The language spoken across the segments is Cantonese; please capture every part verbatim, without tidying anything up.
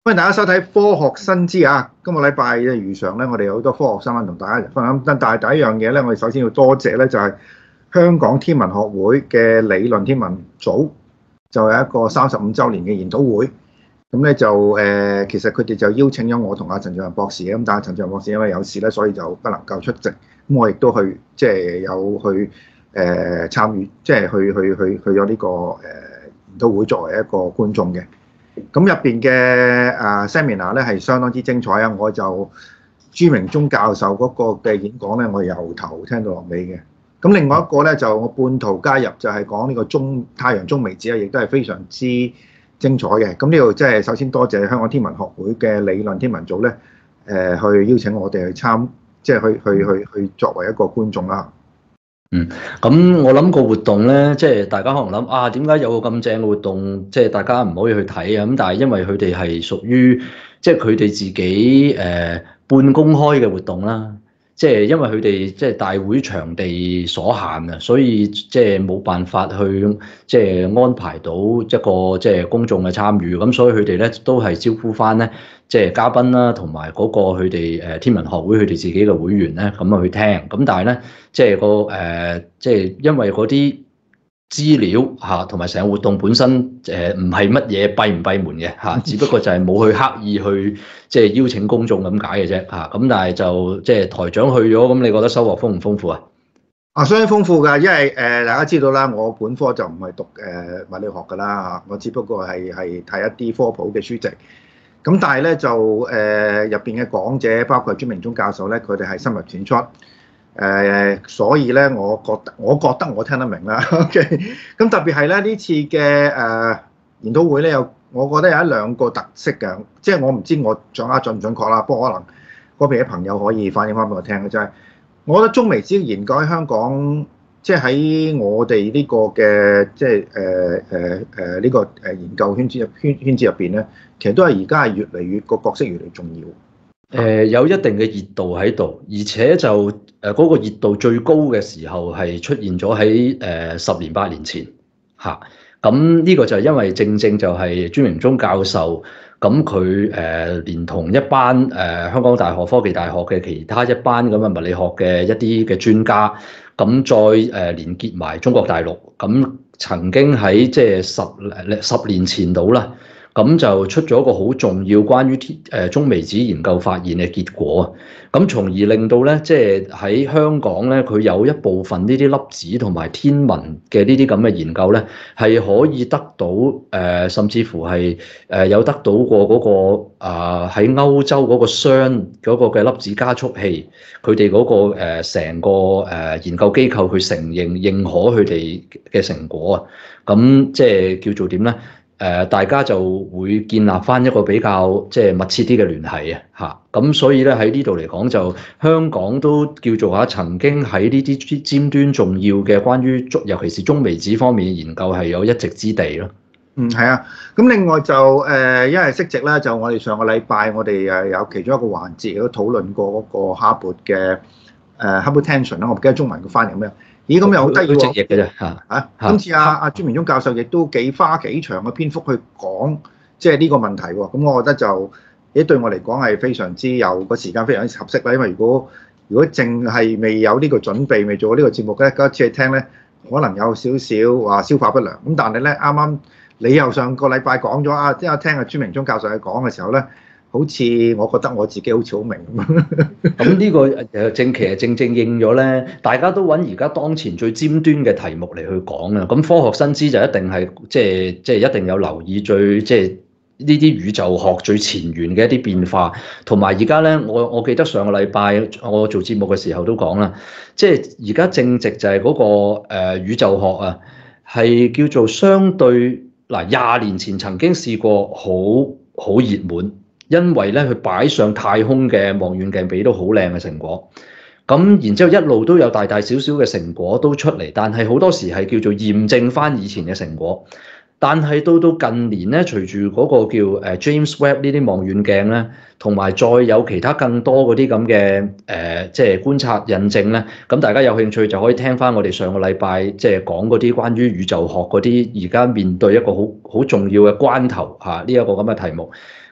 歡迎大家收睇《科學新知》啊！今個禮拜如常咧，我哋有好多科學新聞同大家分享。但係第一樣嘢咧，我哋首先要多謝咧，就係香港天文學會嘅理論天文組，就係一個三十五週年嘅研討會。咁咧就誒，其實佢哋就邀請咗我同阿陳俊仁博士嘅，咁但係陳俊仁博士因為有事咧，所以就不能夠出席。咁我亦都去即係有去誒參與，即係去去去去咗呢個誒研討會作為一個觀眾嘅。咁入邊嘅誒 seminar 咧係相當之精彩啊！我就朱明忠教授嗰個嘅演講咧，我由頭聽到落尾嘅。咁另外一個咧就我半途加入，就係講呢個中太陽中微子啊，亦都係非常之精彩嘅。咁呢度即係首先多謝香港天文學會嘅理論天文組咧，誒去邀請我哋去參，即係去去去去作為一個觀眾啦。 嗯，咁我諗個活動咧，即係大家可能諗啊，點解有個咁正嘅活動，即係大家唔可以去睇啊？咁但係因為佢哋係屬於即係佢哋自己誒半公開嘅活動啦，即係因為佢哋即係大會場地所限啊，所以即係冇辦法去即係安排到一個即係公眾嘅參與，咁所以佢哋咧都係招呼翻咧即係嘉賓啦，同埋嗰個佢哋誒天文學會佢哋自己嘅會員咧咁啊去聽，咁但係咧。即係個誒，即係因為嗰啲資料嚇，同埋成個活動本身誒唔係乜嘢閉唔閉門嘅嚇，只不過就係冇去刻意去即係邀請公眾咁解嘅啫嚇。咁但係就即係台長去咗，咁你覺得收穫豐唔豐富啊？ 啊，相當豐富㗎，因為誒大家知道啦，我本科就唔係讀誒物理學㗎啦嚇，我只不過係係睇一啲科普嘅書籍。咁但係咧就誒入邊嘅講者，包括朱明忠教授咧，佢哋係深入淺出。誒、呃，所以咧，我覺得我覺得我聽得明啦。OK，咁特別係咧呢次嘅誒研討會咧，有我覺得有一兩個特色嘅，即係我唔知我掌握準唔準確啦。不過可能嗰邊嘅朋友可以反映翻俾我聽嘅，就係我覺得中微子研究喺香港，即係喺我哋呢個嘅即係誒誒誒呢個誒研究圈子入圈圈子入邊咧，其實都係而家係越嚟越個角色越嚟越重要。 誒、呃、有一定嘅熱度喺度，而且就誒嗰、呃那個熱度最高嘅時候係出現咗喺誒十年八年前嚇。咁、啊、呢個就係因為正正就係朱明忠教授，咁佢誒連同一班誒、呃、香港大學科技大學嘅其他一班咁嘅物理學嘅一啲嘅專家，咁再誒、呃、連結埋中國大陸，咁曾經喺即係十十年前度啦。咁就出咗一個好重要關於天誒中微子研究發現嘅結果啊！咁從而令到咧，即係喺香港咧，佢有一部分呢啲粒子同埋天文嘅呢啲咁嘅研究咧，係可以得到誒、呃，甚至乎係誒有得到過嗰、那個啊喺、呃、歐洲嗰個 C E R N 嗰個嘅粒子加速器，佢哋嗰個成、呃、個誒研究機構去承認認可佢哋嘅成果啊！咁即係叫做點咧？誒、呃，大家就會建立返一個比較即係密切啲嘅聯繫啊！嚇，咁所以咧喺呢度嚟講，就香港都叫做嚇曾經喺呢啲尖端重要嘅關於中，尤其是中微子方面嘅研究係有一席之地咯。 嗯，係啊。咁另外就誒、呃，因為息值咧，就我哋上個禮拜我哋誒有其中一個環節都討論過嗰個哈勃嘅誒 Hubble tension 啦，我唔記得中文嘅翻譯咩？咦，咁又好得意喎！ 直譯嘅啫嚇嚇。今次阿阿朱明忠教授亦都幾花幾長嘅篇幅去講，即係呢個問題喎。咁我覺得就，咦對我嚟講係非常之有個時間非常之合適啦。因為如果如果淨係未有呢個準備，未做過呢個節目咧，嗰一次去聽咧，可能有少少話消化不良。咁但係咧，啱啱你又上個禮拜講咗啊，即係聽阿朱明忠教授去講嘅時候咧。好似我覺得我自己好似好明咁。 咁呢個誒正其實正正應咗咧，大家都揾而家當前最尖端嘅題目嚟去講啊。咁科學新知就一定係即係即係一定有留意最即係呢啲宇宙學最前沿嘅一啲變化。同埋而家咧，我我記得上個禮拜我做節目嘅時候都講啦，即係而家正值就係嗰個誒宇宙學啊，係叫做相對嗱廿年前曾經試過好好熱門。因為咧，佢擺上太空嘅望遠鏡俾到好靚嘅成果，咁然之後一路都有大大小小嘅成果都出嚟，但係好多時係叫做驗證翻以前嘅成果。但係到到近年咧，隨住嗰個叫誒 James Webb 呢啲望遠鏡咧，同埋再有其他更多嗰啲咁嘅誒，即係觀察印證咧，咁大家有興趣就可以聽翻我哋上個禮拜即係講嗰啲關於宇宙學嗰啲，而家面對一個好好重要嘅關頭嚇呢一個咁嘅題目。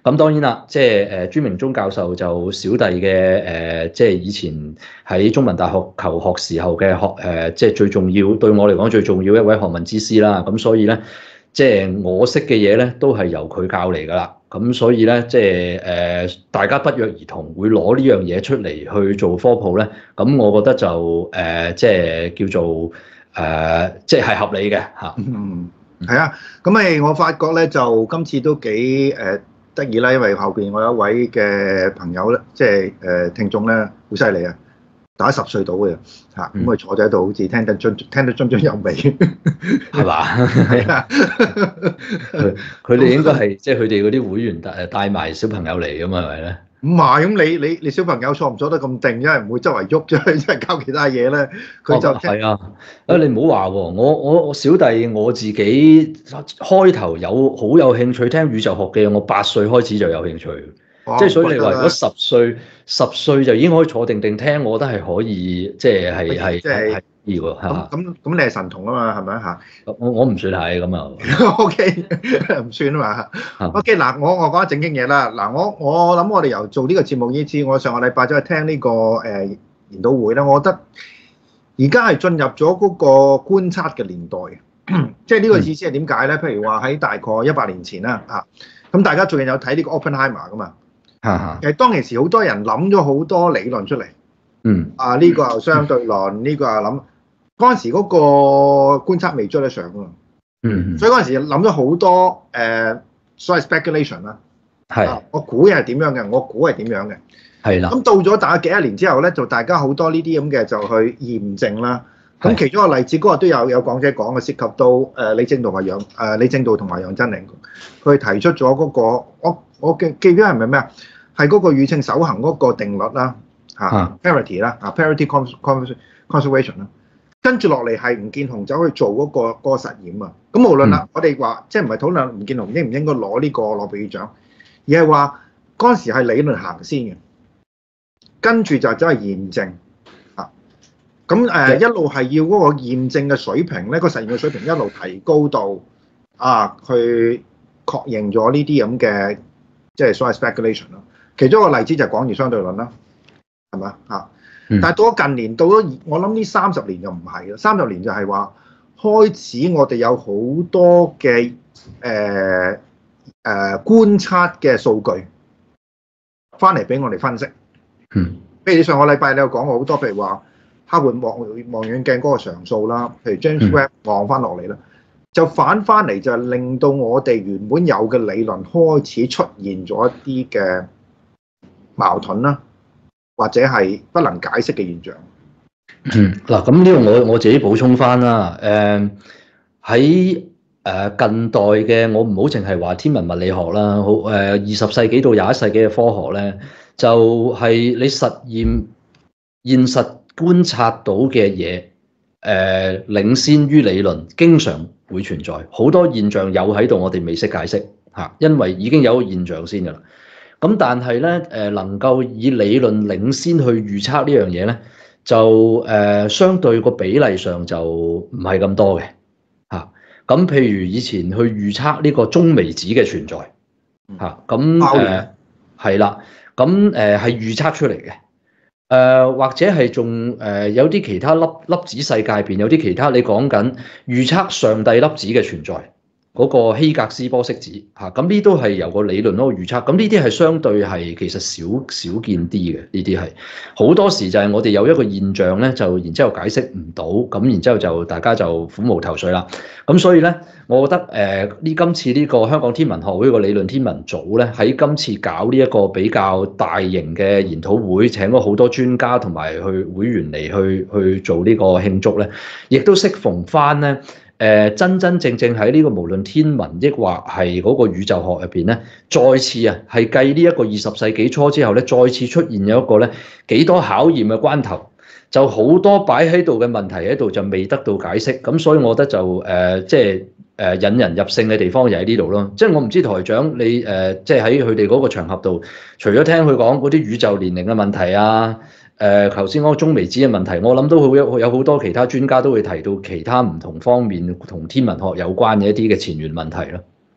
咁當然啦，即係誒朱明忠教授就小弟嘅誒、呃，即係以前喺中文大學求學時候嘅學誒、呃，即係最重要對我嚟講最重要一位學問之師啦。咁所以咧，即係我識嘅嘢咧，都係由佢教嚟㗎啦。咁所以咧，即係誒、呃、大家不約而同會攞呢樣嘢出嚟去做科普咧。咁我覺得就誒、呃、即係叫做誒、呃、即係合理嘅嚇。 嗯，係啊。咁誒，我發覺咧就今次都幾誒得意啦，因為後邊我有一位嘅朋友咧，即係誒聽眾咧，好犀利啊！打十歲到嘅嚇，咁佢坐咗喺度，好似聽得津聽得津津有味， 係嘛？係啊，佢佢哋應該係即係佢哋嗰啲會員帶帶埋小朋友嚟㗎嘛，係咪咧？ 唔係，咁你你你小朋友坐唔坐得咁定，因為唔會周圍喐啫，即係搞其他嘢咧，佢就係啊！啊，你唔好話喎，我我我小弟我自己開頭有好有興趣聽宇宙學嘅，我八歲開始就有興趣。即係所以你話如果十歲十歲就已經可以坐定定聽，我覺得係可以，即係係係係呢個嚇。 咁咁咁你係神童啊嘛，係咪嚇？ 我我唔算係咁啊。 O K， 唔算啊嘛。O K， 嗱，我我講下正經嘢啦。嗱，我我諗我哋由做呢個節目呢次，我上個禮拜走去聽呢個誒研討會咧，我覺得而家係進入咗嗰個觀察嘅年代。即係呢個意思係點解咧？譬如話喺大概一百年前啦，嚇，咁大家最近有睇呢個 Oppenheimer 噶嘛？其實當其時好多人諗咗好多理論出嚟， 嗯， 啊呢個又相對論，呢個又諗嗰陣時嗰個觀察未追得上啊， 嗯， 所以嗰陣時諗咗好多誒所謂 speculation 啦， 係， 我估係點樣嘅，我估係點樣嘅， 係啦。 咁到咗大概幾多年之後咧，就大家好多呢啲咁嘅就去驗證啦。咁其中一個例子嗰日都有有講者講嘅，涉及到誒李政道同埋楊誒李政道同埋楊振寧，佢提出咗嗰個我我記記唔記得係咪咩啊？係嗰個宇稱守恒嗰個定律啦，嚇 parity 啦，啊 parity conservation 啦，跟住落嚟係吳建雄走去做嗰個嗰個實驗啊。咁無論啦，我哋話即係唔係討論吳建雄應唔應該攞呢個諾貝爾獎，而係話嗰陣時係理論行先嘅，跟住就走去驗證啊。咁誒一路係要嗰個驗證嘅水平咧，個實驗嘅水平一路提高到啊，去確認咗呢啲咁嘅即係所謂 speculation 咯。其中一個例子就係廣義相對論啦，係咪啊？但係到咗近年，到咗我諗呢三十年就唔係啦。三十年就係話開始，我哋有好多嘅誒誒觀察嘅數據翻嚟俾我哋分析。 嗯， 譬如你上個禮拜你有講過好多，譬如話哈勃望望遠鏡嗰個常數啦，譬如 James Webb 望翻落嚟啦，就反翻嚟就係令到我哋原本有嘅理論開始出現咗一啲嘅矛盾啦，或者係不能解釋嘅現象。 嗯，嗱，咁呢個我我自己補充翻啦。誒喺誒近代嘅，我唔好淨係話天文物理學啦，好誒二十世紀到廿一世紀嘅科學咧，就係、是、你實驗現實觀察到嘅嘢，誒、呃、領先於理論，經常會存在好多現象有喺度，我哋未識解釋嚇，因為已經有個現象先㗎啦。咁但係咧，誒能夠以理論領先去預測呢樣嘢咧，就誒、呃、相對個比例上就唔係咁多嘅嚇。咁、啊、譬如以前去預測呢個中微子嘅存在嚇，咁誒係啦，咁誒係預測出嚟嘅。誒、呃、或者係仲誒有啲其他粒粒子世界邊有啲其他，你講緊預測上帝粒子嘅存在。嗰個希格斯玻色子嚇，咁呢都係由個理論嗰個預測，咁呢啲係相對係其實少少見啲嘅，呢啲係好多時就係我哋有一個現象咧，就然之後解釋唔到，咁然之後就大家就苦無頭緒啦。咁所以咧，我覺得誒呢、呃、今次呢個香港天文學會個理論天文組咧，喺今次搞呢一個比較大型嘅研討會，請咗好多專家同埋去會員嚟去去做呢個慶祝咧，亦都適逢翻咧。誒、呃、真真正正喺呢個無論天文抑或係嗰個宇宙學入邊咧，再次啊係繼呢一個二十世紀初之後咧，再次出現咗一個咧幾多考驗嘅關頭，就好多擺喺度嘅問題喺度就未得到解釋，咁所以我覺得就誒、呃、即係誒引人入勝嘅地方就喺呢度咯。即係我唔知台長你誒、呃、即係喺佢哋嗰個場合度，除咗聽佢講嗰啲宇宙年齡嘅問題啊。誒頭先嗰個中微子嘅問題，我諗都好有有好多其他專家都會提到其他唔同方面同天文學有關嘅一啲嘅前沿問題咯。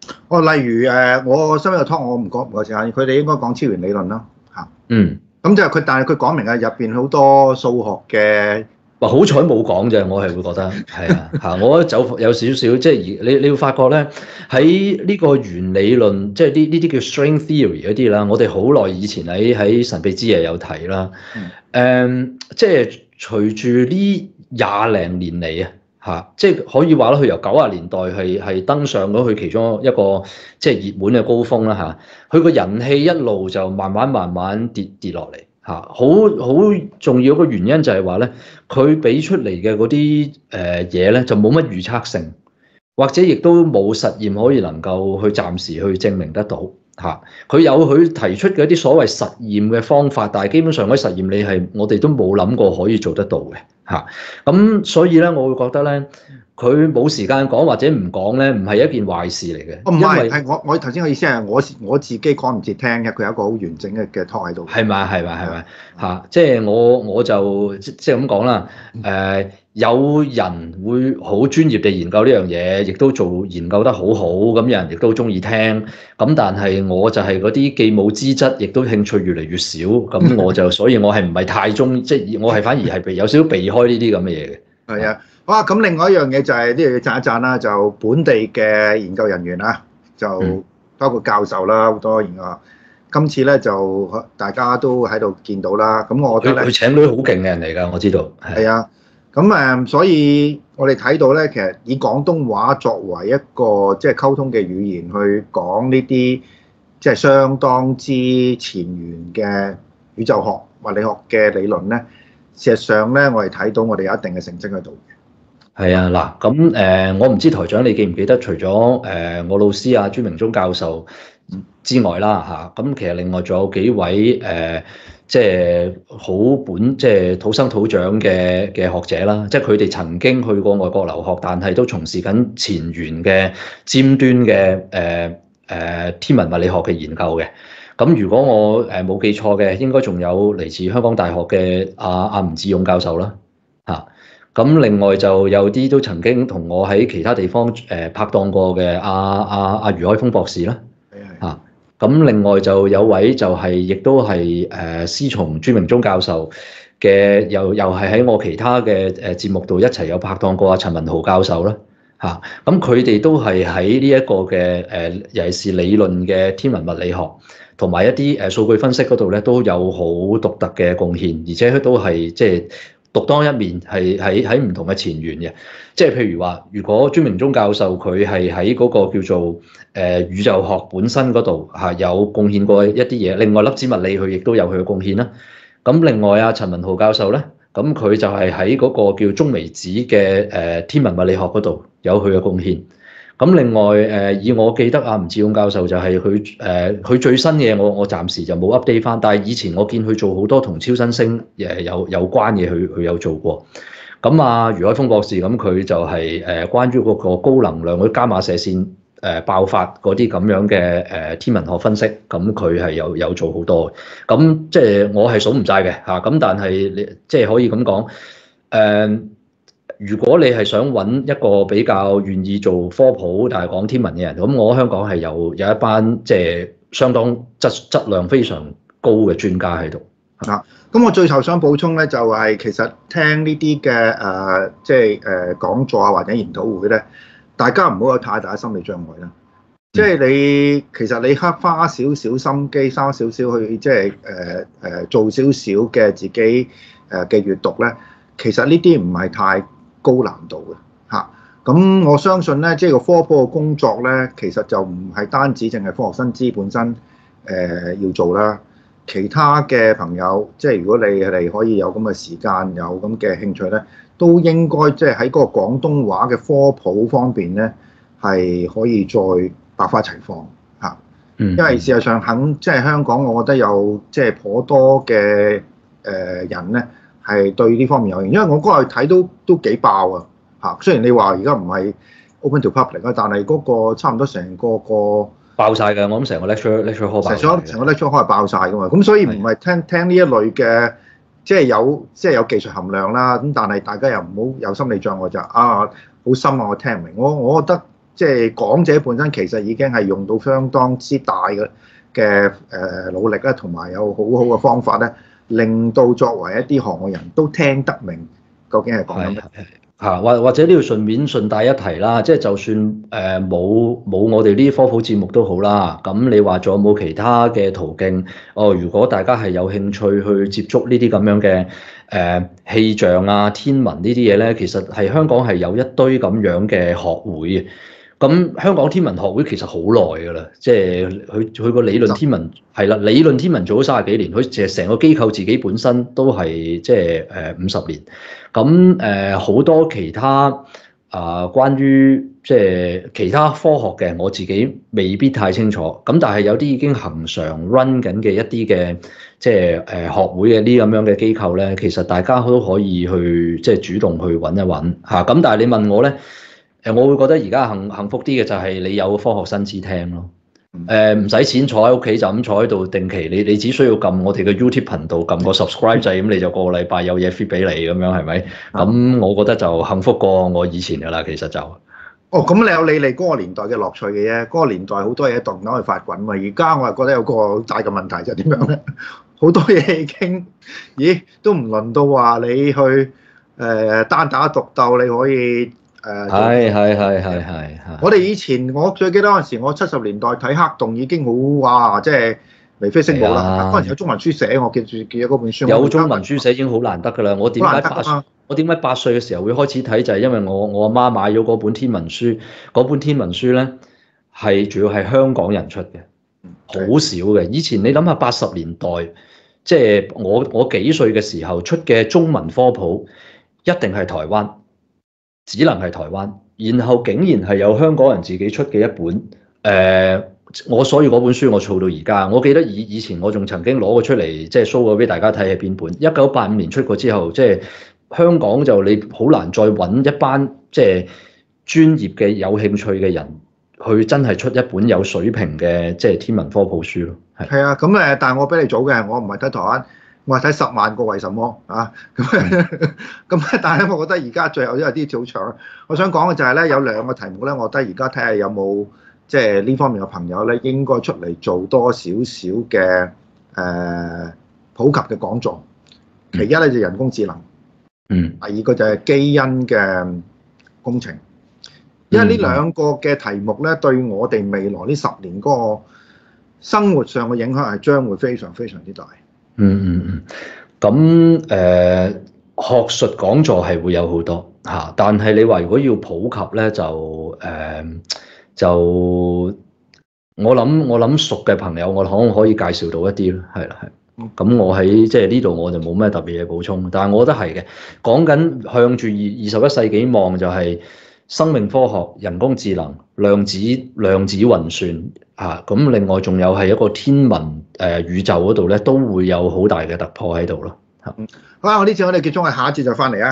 哦，例如誒，我身邊個 talk 我唔講唔夠時間，佢哋應該講超弦理論啦嚇。 嗯。 咁就係佢，但係佢講明啊，入邊好多數學嘅。 哇！好彩冇講啫，我係會覺得係啊嚇，我覺得走有少少即係你你會發覺咧，喺呢個弦理論，即係呢呢啲叫 string theory 嗰啲啦，我哋好耐以前喺喺神秘之夜有提啦。誒、嗯，即係隨住呢廿零年嚟啊嚇，即係可以話咧，佢由九十年代係係登上咗佢其中一個即係熱門嘅高峰啦嚇，佢個人氣一路就慢慢慢慢跌跌落嚟。嚇，好好重要一個原因就係話咧，佢俾出嚟嘅嗰啲誒嘢咧就冇乜預測性，或者亦都冇實驗可以能夠去暫時去證明得到嚇。佢有佢提出嘅一啲所謂實驗嘅方法，但係基本上嗰啲實驗你係我哋都冇諗過可以做得到嘅嚇。咁所以咧，我會覺得咧。佢冇時間講或者唔講咧，唔係一件壞事嚟嘅。 哦，唔係， 因為係我我頭先嘅意思係我我自己講唔切聽嘅，佢有一個好完整嘅嘅 talk 喺度。 係咪？係咪？係咪？嚇！即係我我就即即係咁講啦。誒、呃，有人會好專業地研究呢樣嘢，亦都做研究得好好。咁有人亦都中意聽。咁但係我就係嗰啲既冇資質，亦都興趣越嚟越少。咁我就所以我係唔係太中，即係我係反而係避有少少避開呢啲咁嘅嘢嘅。 係啊。哇！咁另外一樣嘢就係呢樣要讚一讚啦，就本地嘅研究人員啊，就包括教授啦，好多研究。今次咧就大家都喺度見到啦。咁我覺得咧， 佢請到好勁嘅人嚟㗎，我知道。 係啊。咁誒，所以我哋睇到咧，其實以廣東話作為一個即係溝通嘅語言去講呢啲即係相當之前沿嘅宇宙學、物理學嘅理論咧，事實上咧，我哋睇到我哋有一定嘅成績喺度。 係啊，嗱咁誒，我唔知台長你記唔記得，除咗誒、呃、我老師啊朱明忠教授之外啦嚇，咁、啊、其實另外仲有幾位誒、呃，即係好本即係土生土長嘅嘅學者啦，即係佢哋曾經去過外國留學，但係都從事緊前沿嘅尖端嘅誒誒天文物理學嘅研究嘅。咁如果我誒冇記錯嘅，應該仲有嚟自香港大學嘅阿阿吳志勇教授啦嚇。啊。咁另外就有啲都曾經同我喺其他地方誒拍檔過嘅阿阿阿余海峰博士啦，嚇。咁另外就有位就係、是、亦都係誒師從朱明忠教授嘅，又又係喺我其他嘅誒節目度一齊有拍檔過阿陳文豪教授啦，嚇。咁佢哋都係喺呢一個嘅誒尤其是理論嘅天文物理學同埋一啲誒數據分析嗰度咧都有好獨特嘅貢獻，而且都係即係。獨當一面係喺喺唔同嘅前沿嘅，即係譬如話，如果朱明忠教授佢係喺嗰個叫做誒、呃、宇宙學本身嗰度嚇有貢獻過一啲嘢，另外粒子物理佢亦都有佢嘅貢獻啦。咁另外啊，陳文豪教授咧，咁佢就係喺嗰個叫中微子嘅誒天文物理學嗰度有佢嘅貢獻。咁另外誒，以我記得啊，吳志勇教授就係佢誒佢最新嘅，我我暫時就冇 update 翻。但係以前我見佢做好多同超新星誒有有關嘅，佢佢有做過。咁啊，余海峰博士咁佢就係誒關於嗰個高能量嗰啲伽馬射線誒爆發嗰啲咁樣嘅誒天文學分析，咁佢係有有做好多。咁即係我係數唔晒嘅嚇。咁但係你即係可以咁講誒。呃如果你係想揾一個比較願意做科普但係講天文嘅人，咁我香港係有有一班即係相當質質量非常高嘅專家喺度。 啊，咁我最後想補充咧，就係其實聽呢啲嘅誒，即係誒講座啊或者研討會咧，大家唔好有太大嘅心理障礙啦。即係你其實你刻花少少心機，花少少去即係誒誒做少少嘅自己誒嘅閱讀咧，其實呢啲唔係太高難度嘅嚇，咁我相信咧，即係個科普嘅工作咧，其實就唔係單止淨係科學新知本身誒、呃、要做啦，其他嘅朋友，即係如果你哋可以有咁嘅時間，有咁嘅興趣咧，都應該即係喺嗰個廣東話嘅科普方面咧，係可以再百花齊放嚇。因為事實上肯即係香港，我覺得有即係頗多嘅誒人咧。係對呢方面有興趣，因為我嗰日睇都都幾爆啊嚇！雖然你話而家唔係 open to public 啊，但係嗰個差唔多成個個爆晒㗎，我諗成個 lecture lecture hall 爆晒， 成成個 lecture hall 係爆晒㗎嘛。咁所以唔係聽聽呢一類嘅，即係有即係有技術含量啦。咁但係大家又唔好有心理障礙就啊好深啊，我聽唔明。我我覺得即係講者本身其實已經係用到相當之大嘅嘅誒努力咧，同埋有好好嘅方法咧，令到作為一啲行外人都聽得明究竟係講緊乜。 嚇，或或者呢度順便順帶一提啦，即係就算誒冇冇我哋呢啲科普節目都好啦。咁你話仲有冇其他嘅途徑？哦，如果大家係有興趣去接觸呢啲咁樣嘅誒、呃、氣象啊、天文呢啲嘢咧，其實係香港係有一堆咁樣嘅學會嘅。咁香港天文學會其實好耐㗎啦，即係佢佢個理論天文係啦，理論天文做咗三十幾年，佢其實成個機構自己本身都係即係誒五十年。咁誒好多其他啊、呃，關於即係其他科學嘅，我自己未必太清楚。咁但係有啲已經恒常 run 緊嘅一啲嘅即係誒學會嘅呢咁樣嘅機構咧，其實大家都可以去即係主動去揾一揾嚇。咁但係你問我咧？誒，我會覺得而家幸幸福啲嘅就係你有科學新知聽咯。誒，唔使錢坐喺屋企就咁坐喺度定期，你你只需要撳我哋嘅 YouTube 頻道撳個 subscribe 掣，咁你就個個禮拜有嘢 fit 俾你咁樣係咪？咁我覺得就幸福過我以前噶啦，其實就。 哦，咁你有你哋嗰個年代嘅樂趣嘅啫，嗰、嗰個年代好多嘢動腦去發滾嘛。而家我係覺得有個大嘅問題就係點樣咧？好多嘢已經，咦，都唔輪到話你去誒、呃、單打獨鬥，你可以。誒係係係係係。 我哋以前我最記得嗰陣時，我七十年代睇黑洞已經好哇，即係眉飛色舞啦。嗰陣時有中文書寫，我記住記咗嗰本書。 有中文書寫已經好難得㗎啦。我點解八我點解八歲嘅時候會開始睇？就係因為我我阿媽買咗嗰本天文書，嗰本天文書咧係主要係香港人出嘅，好少嘅。以前你諗下八十年代，即係我我幾歲嘅時候出嘅中文科普，一定係台灣。只能係台灣，然後竟然係有香港人自己出嘅一本，誒、呃，我所以嗰本書我儲到而家。我記得以以前我仲曾經攞過出嚟，即係 show 過俾大家睇係邊本。一九八五年出過之後，即係香港就你好難再揾一班即係專業嘅有興趣嘅人去真係出一本有水平嘅即係天文科普書咯。係係啊，咁誒，但係我比你早嘅，我唔係睇台灣。我係睇十萬個為什麼啊，咁咁但係咧，我覺得而家最後都有啲早長。我想講嘅就係咧，有兩個題目咧，我覺得而家睇下有冇即係呢方面嘅朋友咧，應該出嚟做多少少嘅誒普及嘅講座。其一咧就人工智能， 嗯， 第二個就係基因嘅工程。因為呢兩個嘅題目咧，對我哋未來呢十年嗰個生活上嘅影響係將會非常非常之大。 嗯嗯嗯，咁誒、呃、學術講座係會有好多嚇，但係你話如果要普及咧，就誒、呃、就我諗我諗熟嘅朋友，我可能可以介紹到一啲咯，係啦係。咁我喺即係呢度我就冇咩特別嘢補充，但係我覺得係嘅，講緊向住二二十一世紀望就係生命科學、人工智能、量子量子運算。啊，咁另外仲有係一個天文誒、呃、宇宙嗰度咧，都會有好大嘅突破喺度咯。嚇， 好啦，我呢次我哋結束，係下一節就翻嚟啊。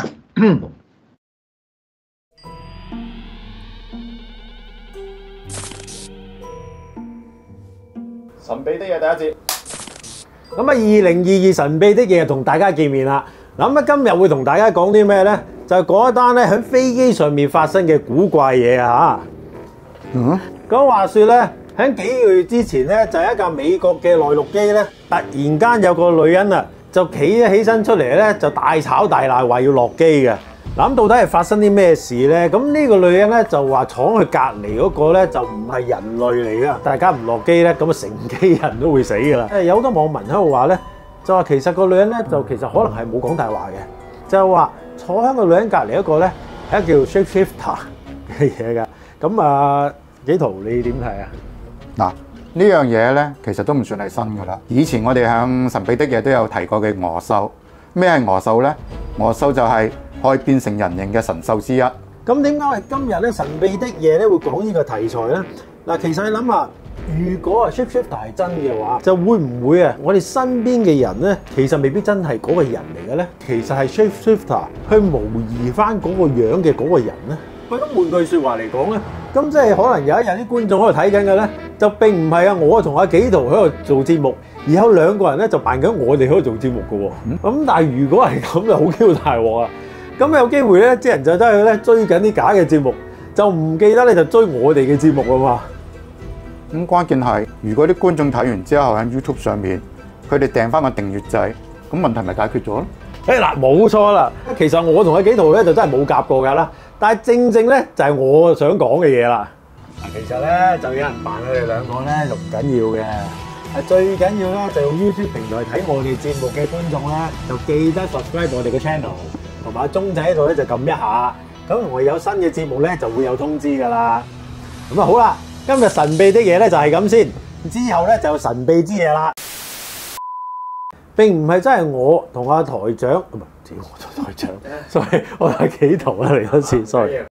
神秘的嘢第一節。咁啊，二零二二神秘的嘢同大家見面啦。嗱咁啊，今日會同大家講啲咩咧？就係講一單咧喺飛機上面發生嘅古怪嘢啊！嚇，嗯，咁話説咧。喺幾個月之前咧，就係一架美國嘅內陸機咧，突然間有個女人啊，就企咗起身出嚟咧，就大吵大鬧，話要落機嘅。嗱咁到底係發生啲咩事咧？咁呢個女人咧就話闖去隔離嗰個咧就唔係人類嚟噶，大家唔落機咧，咁啊成機人都會死噶啦。誒有好多網民喺度話咧，就話其實個女人咧就其實可能係冇講大話嘅，就係話坐喺個女人隔離嗰個咧係一個叫 shapeshifter 嘅嘢噶。咁啊，紀陶你點睇啊？ 嗱，呢樣嘢咧，其實都唔算係新噶啦。以前我哋向神秘的嘢都有提過嘅鵝獸。咩係鵝獸咧？鵝獸就係可以變成人形嘅神獸之一。 咁點解係今日咧神秘的嘢咧會講呢個題材咧？嗱，其實你諗下，如果啊 shapeshifter 係真嘅話，就會唔會啊我哋身邊嘅人咧，其實未必真係嗰個人嚟嘅咧？其實係 shapeshifter 去模擬翻嗰個樣嘅嗰個人咧？喂，咁換句説話嚟講咧，咁即係可能有一日啲觀眾喺度睇緊嘅咧，就並唔係啊我同阿紀陶喺度做節目，而有兩個人咧就扮緊我哋喺度做節目嘅喎。咁、嗯、但係如果係咁就好 Q 大鑊啊！咁有機會咧，啲人就走去咧追緊啲假嘅節目， 就唔記得咧就追我哋嘅節目啦嘛。 咁關鍵係，如果啲觀眾睇完之後喺 YouTube 上面，佢哋訂翻個訂閱制，咁問題咪解決咗咯？ 誒嗱，冇錯啦。其實我同阿紀陶咧就真係冇夾過㗎啦，但係正正咧就係我想講嘅嘢啦。嗱，其實咧就有人扮佢哋兩個咧就唔緊要嘅，係最緊要咧就用 YouTube 平台睇我哋節目嘅觀眾咧，就記得 subscribe 我哋嘅 channel，同埋鐘仔喺度咧就撳一下，咁我有新嘅節目咧就會有通知㗎啦。咁啊好啦，今日神秘的嘢咧就係咁先，之後咧就有神秘之嘢啦。並唔係真係我同阿台長，唔係，我台長，sorry，我係紀陶啦嚟多次 ，sorry。